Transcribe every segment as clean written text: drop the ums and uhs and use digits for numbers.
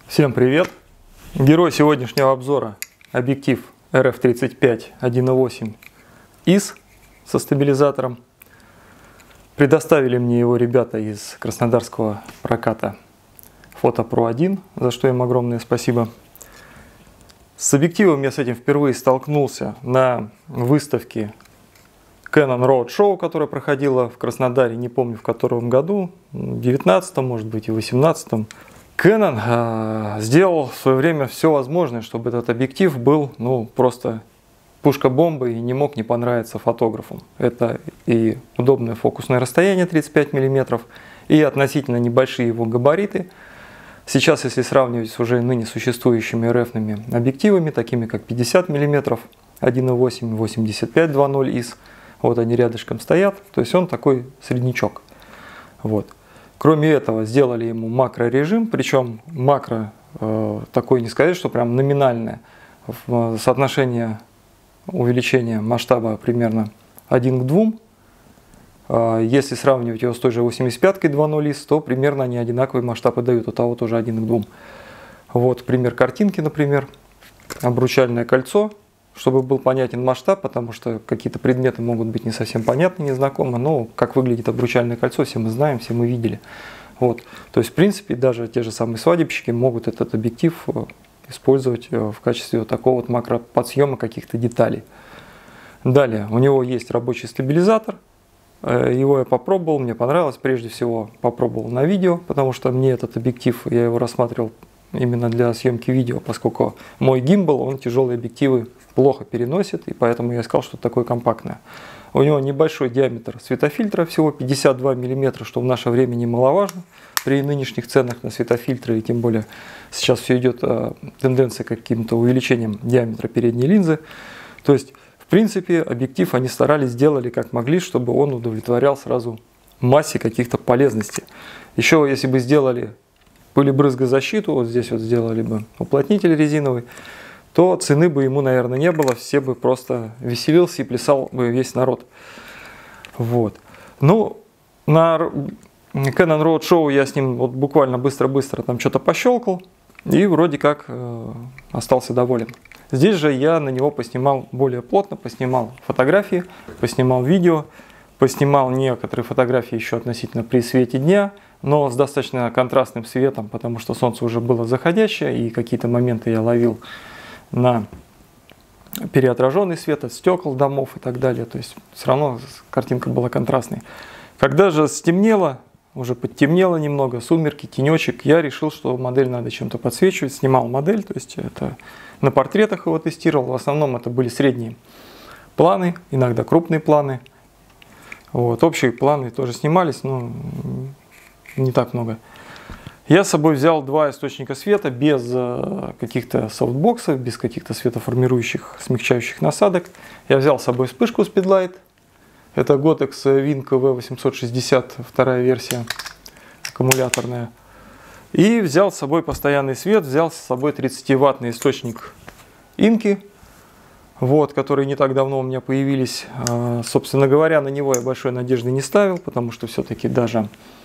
Всем привет! Герой сегодняшнего обзора — объектив RF35 1.8 IS со стабилизатором. Предоставили мне его ребята из краснодарского проката FotoPro-1, за что им огромное спасибо. С объективом я с этим впервые столкнулся на выставке Canon Roadshow, которая проходила в Краснодаре, не помню в котором году, в 19-м, может быть, и в 18-м. Canon сделал в свое время все возможное, чтобы этот объектив был просто пушка-бомба и не мог не понравиться фотографам. Это и удобное фокусное расстояние 35 мм, и относительно небольшие его габариты. Сейчас, если сравнивать с уже ныне существующими RF-ными объективами, такими как 50 мм 1.8, 85 2.0 IS, вот они рядышком стоят, то есть он такой среднячок. Вот. Кроме этого, сделали ему макрорежим, причем макро такой, не сказать, что прям номинальное, соотношение увеличения масштаба примерно 1 к 2. Если сравнивать его с той же 85-кой 2.0 IS, то примерно они одинаковые масштабы дают, у того тоже 1 к 2. Вот пример картинки, например, обручальное кольцо, чтобы был понятен масштаб, потому что какие-то предметы могут быть не совсем понятны, незнакомы, но как выглядит обручальное кольцо, все мы знаем, все мы видели. Вот. То есть, в принципе, даже те же самые свадебщики могут этот объектив использовать в качестве вот такого вот макроподсъема каких-то деталей. Далее, у него есть рабочий стабилизатор, его я попробовал, мне понравилось, прежде всего попробовал на видео, потому что мне этот объектив, я его рассматривал именно для съемки видео, поскольку мой гимбал, он тяжелые объективы плохо переносит, и поэтому я искал что-то такое компактное. У него небольшой диаметр светофильтра, всего 52 мм, что в наше время немаловажно при нынешних ценах на светофильтры, и тем более сейчас все идет тенденция к каким-то увеличением диаметра передней линзы. То есть, в принципе, объектив они старались, сделали как могли, чтобы он удовлетворял сразу массе каких-то полезностей. Еще, если бы сделали пылебрызгозащиту, вот здесь вот сделали бы уплотнитель резиновый, то цены бы ему, наверное, не было, все бы просто веселился и плясал бы весь народ. Вот. Ну, на Canon Roadshow я с ним вот буквально быстро-быстро там что-то пощелкал, и вроде как остался доволен. Здесь же я на него поснимал более плотно, поснимал фотографии, поснимал видео, поснимал некоторые фотографии еще относительно при свете дня, но с достаточно контрастным светом, потому что солнце уже было заходящее, и какие-то моменты я ловил на переотраженный свет от стекол домов и так далее. То есть все равно картинка была контрастной. Когда же стемнело, уже подтемнело немного, сумерки, тенечек, я решил, что модель надо чем-то подсвечивать. Снимал модель, то есть это на портретах его тестировал. В основном это были средние планы, иногда крупные планы. Вот. Общие планы тоже снимались, но не так много. Я с собой взял два источника света без каких-то софтбоксов, без каких-то светоформирующих, смягчающих насадок. Я взял с собой вспышку Speedlight. Это Gotex Wink V860, вторая версия, аккумуляторная. И взял с собой постоянный свет, взял с собой 30-ваттный источник Инки, вот, которые не так давно у меня появились. Собственно говоря, на него я большой надежды не ставил, потому что все-таки даже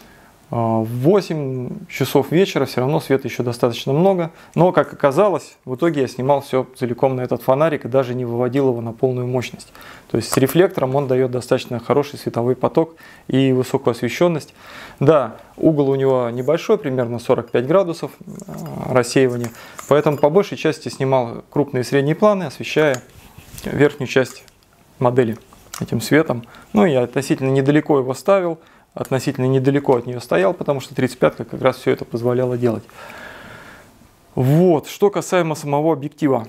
в 8 часов вечера все равно света еще достаточно много. Но, как оказалось, в итоге я снимал все целиком на этот фонарик и даже не выводил его на полную мощность. То есть с рефлектором он дает достаточно хороший световой поток и высокую освещенность. Да, угол у него небольшой, примерно 45 градусов рассеивания. Поэтому по большей части снимал крупные и средние планы, освещая верхнюю часть модели этим светом. Ну и я относительно недалеко его ставил. Относительно недалеко от нее стоял, потому что 35-ка как раз все это позволяла делать. Вот, что касаемо самого объектива.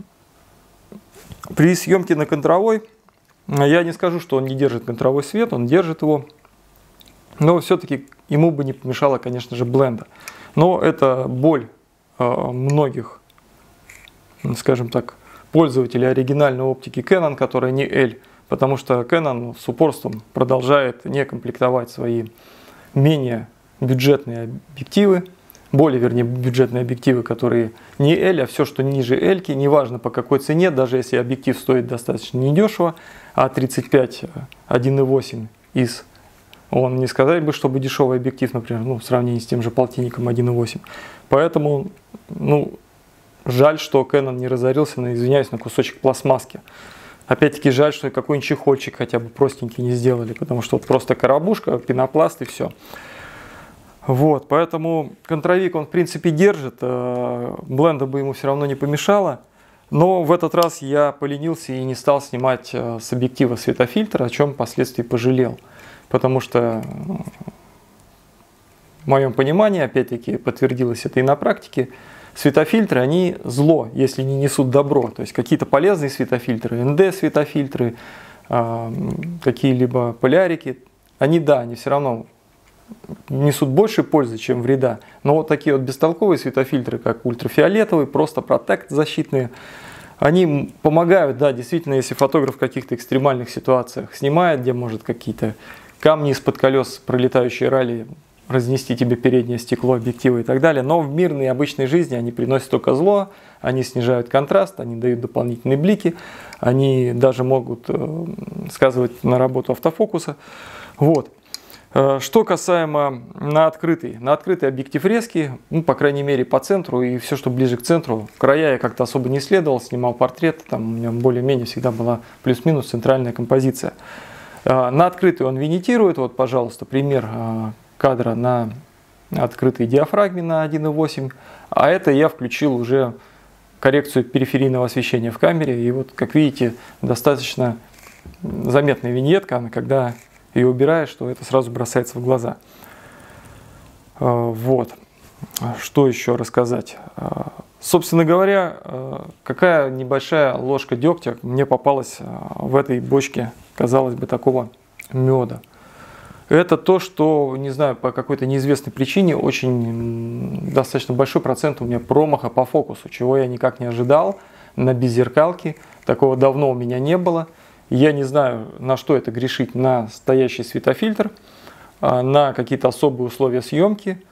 При съемке на контровой, я не скажу, что он не держит контровой свет, он держит его, но все-таки ему бы не помешала, конечно же, бленда. Но это боль многих, скажем так, пользователей оригинальной оптики Canon, которая не L. Потому что Canon с упорством продолжает не комплектовать свои менее бюджетные объективы, более, вернее, бюджетные объективы, которые не L, а все, что ниже L, неважно по какой цене, даже если объектив стоит достаточно недешево, а 35 1.8 IS Он не сказать бы, чтобы дешевый объектив, например, в сравнении с тем же полтинником 1.8. Поэтому ну, жаль, что Canon не разорился, извиняюсь, на кусочек пластмасски. Опять-таки жаль, что какой-нибудь чехольчик хотя бы простенький не сделали, потому что вот просто коробушка, пенопласт и все. Вот, поэтому контровик он в принципе держит, бленда бы ему все равно не помешало. Но в этот раз я поленился и не стал снимать с объектива светофильтр, о чем впоследствии пожалел. Потому что, в моем понимании, опять-таки подтвердилось это и на практике, светофильтры, они зло, если не несут добро. То есть какие-то полезные светофильтры, НД-светофильтры, какие-либо полярики, они, да, они все равно несут больше пользы, чем вреда. Но вот такие вот бестолковые светофильтры, как ультрафиолетовый, просто протект защитные, они помогают, да, действительно, если фотограф в каких-то экстремальных ситуациях снимает, где может какие-то камни из-под колес, пролетающие ралли, разнести тебе переднее стекло объектива и так далее. Но в мирной обычной жизни они приносят только зло, они снижают контраст, они дают дополнительные блики, они даже могут сказывать на работу автофокуса. Вот. Что касаемо на открытый объектив резкий, ну, по крайней мере по центру и все, что ближе к центру. Края я как-то особо не исследовал, снимал портрет, там у меня более-менее всегда была плюс-минус центральная композиция. На открытый он винитирует, вот, пожалуйста, пример кадра на открытой диафрагме на 1.8, а это я включил уже коррекцию периферийного освещения в камере, и вот, как видите, достаточно заметная виньетка, когда ее убираешь, что это сразу бросается в глаза. Вот. Что еще рассказать? Собственно говоря, какая небольшая ложка дегтя мне попалась в этой бочке, казалось бы, такого меда. Это то, что, не знаю, по какой-то неизвестной причине очень достаточно большой процент у меня промаха по фокусу, чего я никак не ожидал на беззеркалке. Такого давно у меня не было. Я не знаю, на что это грешить, на стоящий светофильтр, на какие-то особые условия съемки,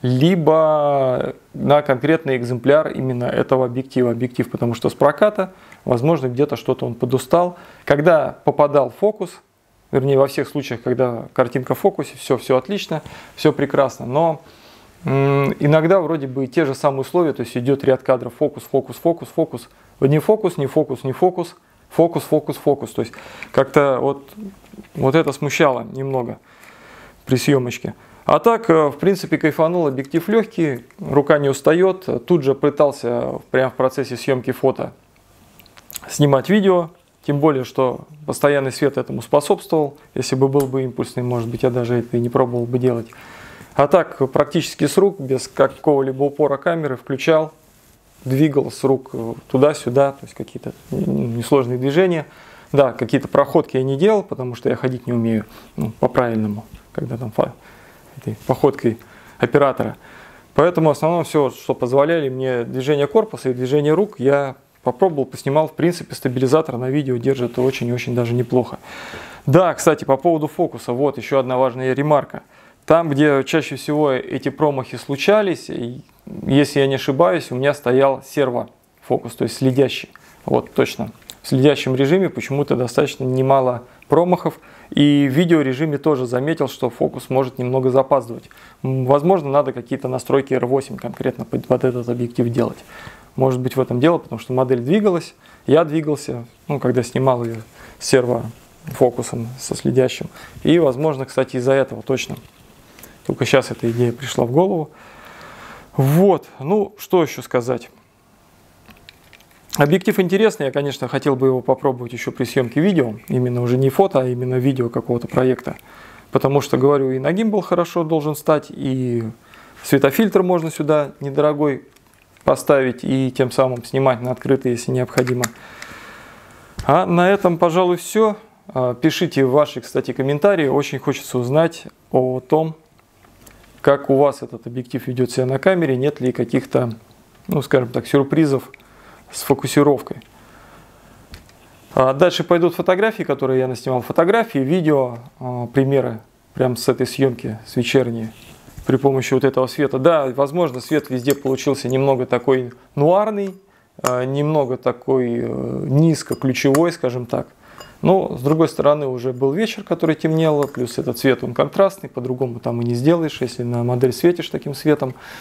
либо на конкретный экземпляр именно этого объектива. Объектив, потому что с проката, возможно, где-то что-то он подустал. Когда попадал в фокус, вернее, во всех случаях, когда картинка в фокусе, все отлично, все прекрасно. Но иногда вроде бы те же самые условия, то есть идет ряд кадров фокус, фокус, фокус, фокус, не фокус, не фокус, не фокус, фокус, фокус, фокус. То есть как-то вот это смущало немного при съемочке. А так, в принципе, кайфанул, объектив легкий, рука не устает. Тут же пытался прямо в процессе съемки фото снимать видео. Тем более, что постоянный свет этому способствовал. Если бы был бы импульсный, может быть, я даже это и не пробовал бы делать. А так, практически с рук, без какого-либо упора камеры, включал, двигал с рук туда-сюда, то есть какие-то несложные движения. Да, какие-то проходки я не делал, потому что я ходить не умею, ну, по-правильному, когда там этой походкой оператора. Поэтому в основном все, что позволяли мне движение корпуса и движение рук, я попробовал, поснимал. В принципе, стабилизатор на видео держит очень-очень даже неплохо. Да, кстати, по поводу фокуса, вот еще одна важная ремарка. Там, где чаще всего эти промахи случались, если я не ошибаюсь, у меня стоял сервофокус, то есть следящий. Вот точно. В следящем режиме почему-то достаточно немало промахов. И в видеорежиме тоже заметил, что фокус может немного запаздывать. Возможно, надо какие-то настройки R8 конкретно под этот объектив делать. Может быть, в этом дело, потому что модель двигалась, я двигался, ну, когда снимал ее с сервофокусом, со следящим. И, возможно, кстати, из-за этого точно. Только сейчас эта идея пришла в голову. Вот, ну, что еще сказать. Объектив интересный, я, конечно, хотел бы его попробовать еще при съемке видео. Именно уже не фото, а именно видео какого-то проекта. Потому что, говорю, и на гимбал хорошо должен стать, и светофильтр можно сюда недорогой поставить, и тем самым снимать на открытый, если необходимо. А на этом, пожалуй, все. Пишите ваши, кстати, комментарии. Очень хочется узнать о том, как у вас этот объектив ведет себя на камере, нет ли каких-то, ну, скажем так, сюрпризов с фокусировкой. Дальше пойдут фотографии, которые я наснимал. Фотографии, видео, примеры прямо с этой съемки, с вечерней, при помощи вот этого света. Да, возможно, свет везде получился немного такой нуарный, немного такой низко-ключевой, скажем так. Но, с другой стороны, уже был вечер, который темнело, плюс этот цвет, он контрастный, по-другому там и не сделаешь, если на модель светишь таким светом.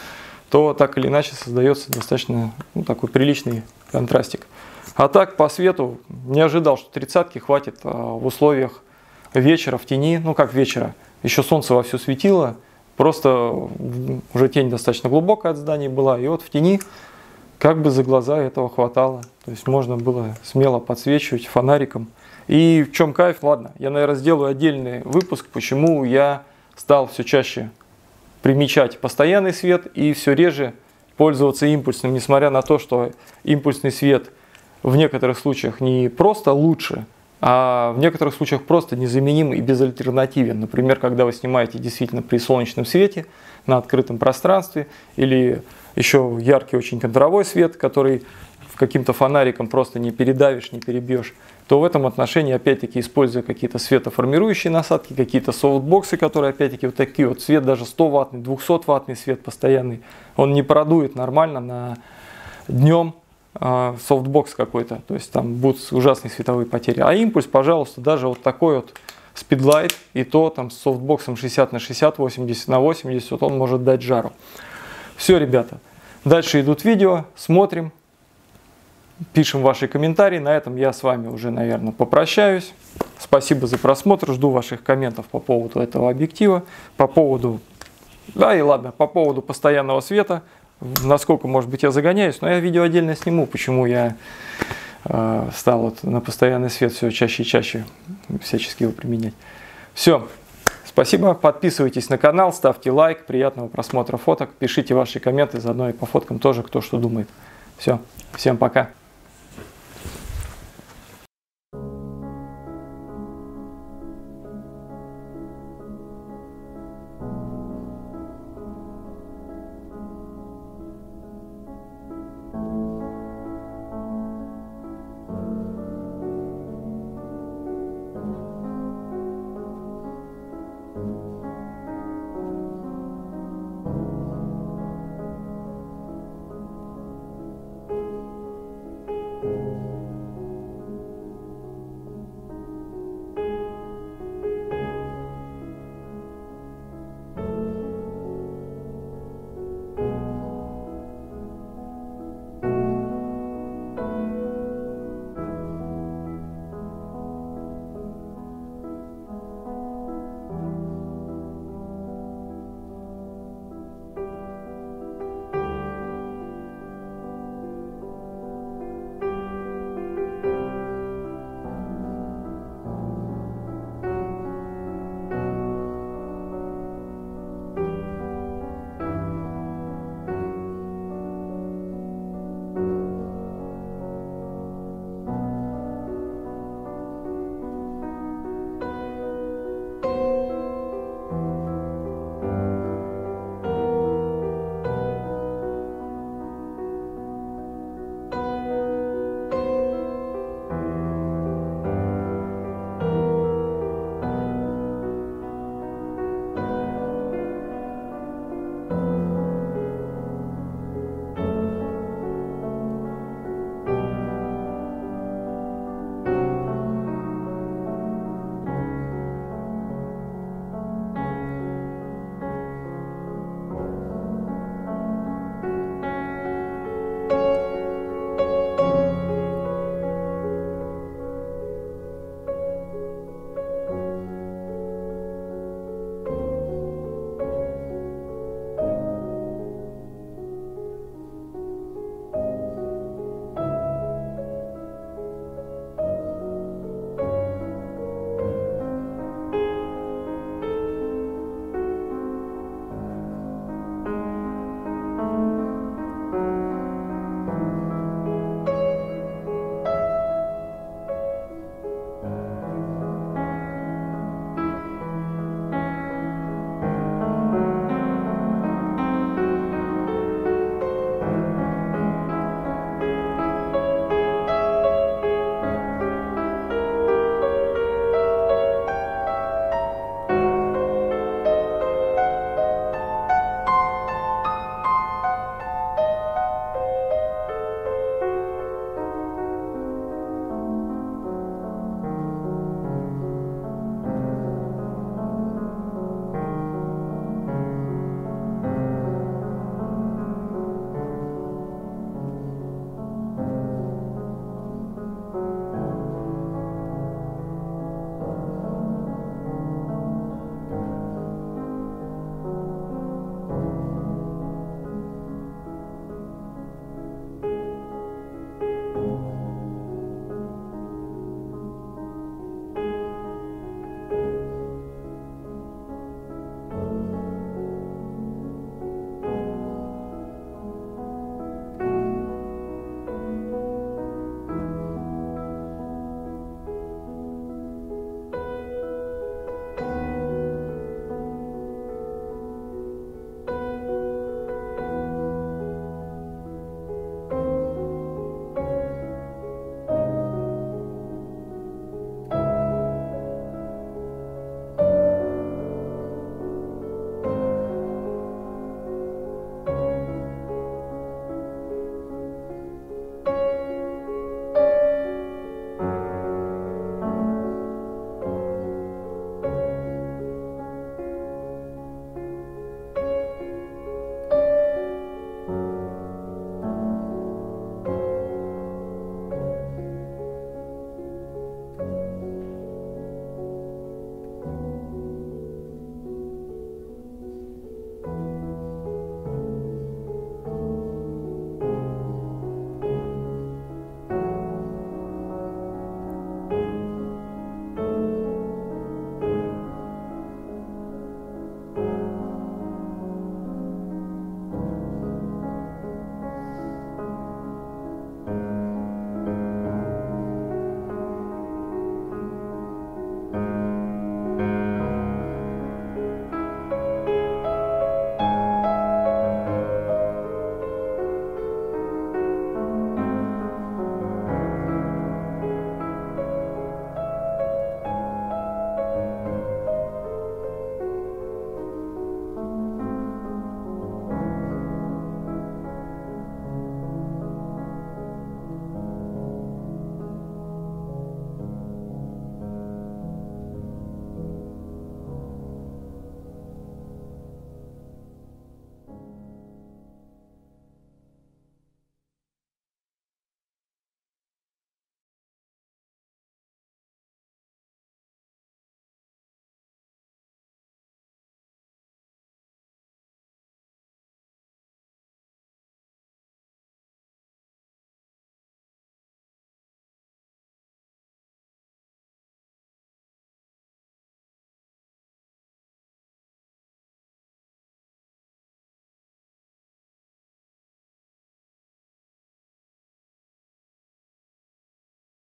то так или иначе создается достаточно такой приличный контрастик. А так по свету не ожидал, что 30-ки хватит в условиях вечера в тени. Ну как вечера, еще солнце вовсю светило, просто уже тень достаточно глубокая от здания была, и вот в тени как бы за глаза этого хватало. То есть можно было смело подсвечивать фонариком. И в чем кайф? Ладно, я, наверное, сделаю отдельный выпуск, почему я стал все чаще примечать постоянный свет и все реже пользоваться импульсным, несмотря на то, что импульсный свет в некоторых случаях не просто лучше, а в некоторых случаях просто незаменим и безальтернативен. Например, когда вы снимаете действительно при солнечном свете на открытом пространстве, или еще яркий очень контровой свет, который каким-то фонариком просто не передавишь, не перебьешь, то в этом отношении, опять-таки, используя какие-то светоформирующие насадки, какие-то софтбоксы, которые, опять-таки, вот такие вот, свет даже 100-ваттный, 200-ваттный свет постоянный, он не продует нормально на днем софтбокс какой-то, то есть там будут ужасные световые потери. А импульс, пожалуйста, даже вот такой вот спидлайт, и то там с софтбоксом 60/60, 80/80, вот он может дать жару. Все, ребята, дальше идут видео, смотрим. Пишем ваши комментарии. На этом я с вами уже, наверное, попрощаюсь. Спасибо за просмотр. Жду ваших комментов по поводу этого объектива. По поводу... Да и ладно, по поводу постоянного света. Насколько, может быть, я загоняюсь, но я видео отдельно сниму, почему я стал вот на постоянный свет все чаще и чаще всячески его применять. Все. Спасибо. Подписывайтесь на канал, ставьте лайк. Приятного просмотра фоток. Пишите ваши комменты, заодно и по фоткам тоже, кто что думает. Все. Всем пока.